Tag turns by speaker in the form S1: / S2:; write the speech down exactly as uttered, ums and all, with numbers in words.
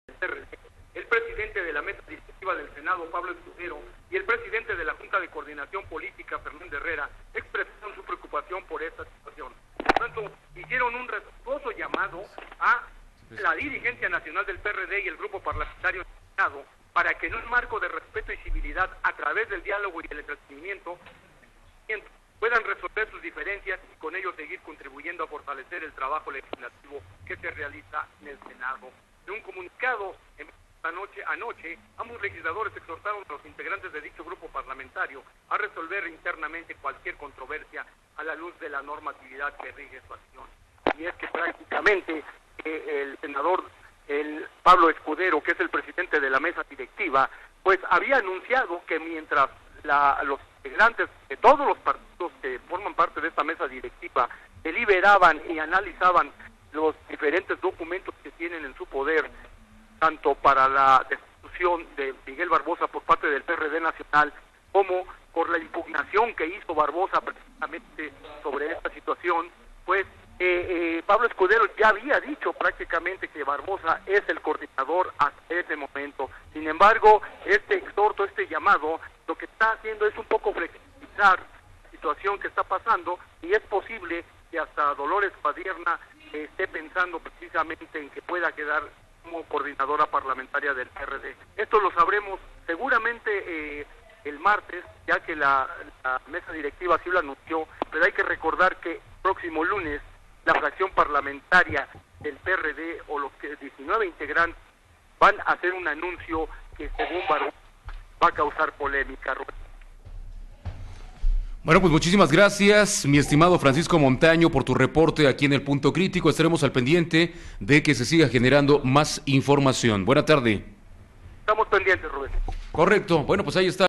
S1: P R D, el presidente de la mesa directiva del Senado, Pablo Escudero, y el presidente de la Junta de Coordinación Política, Fernando Herrera, expresaron su preocupación por esta situación. Por tanto, hicieron un respetuoso llamado a la dirigencia nacional del P R D y el grupo parlamentario del Senado para que en un marco de respeto y civilidad, a través del diálogo y el entretenimiento, puedan resolver sus diferencias y con ello seguir contribuyendo a fortalecer el trabajo legislativo que se realiza en el Senado. En un comunicado esta noche, anoche, ambos legisladores exhortaron a los integrantes de dicho grupo parlamentario a resolver internamente cualquier controversia a la luz de la normatividad que rige su acción. Y es que prácticamente eh, el senador el Pablo Escudero, que es el presidente de la mesa directiva, pues había anunciado que mientras la, los integrantes de todos los partidos que forman parte de esta mesa directiva deliberaban y analizaban los diferentes documentos que tienen en su poder, tanto para la destitución de Miguel Barbosa por parte del P R D nacional, como por la impugnación que hizo Barbosa precisamente sobre esta situación, pues eh, eh, Pablo Escudero ya había dicho prácticamente que Barbosa es el coordinador hasta ese momento. Sin embargo, este exhorto, este llamado, lo que está haciendo es un poco flexibilizar la situación que está pasando, y es posible que hasta Dolores Padierna eh, esté pensando precisamente en que pueda quedar como coordinadora parlamentaria del P R D. Esto lo sabremos seguramente eh, el martes, ya que la, la mesa directiva así lo anunció, pero hay que recordar que el próximo lunes la fracción parlamentaria del P R D o los que diecinueve integrantes van a hacer un anuncio que según Barbosa va a causar polémica.
S2: Bueno, pues muchísimas gracias, mi estimado Francisco Montaño, por tu reporte aquí en el Punto Crítico. Estaremos al pendiente de que se siga generando más información. Buena tarde.
S1: Estamos pendientes, Rubén.
S2: Correcto. Bueno, pues ahí está.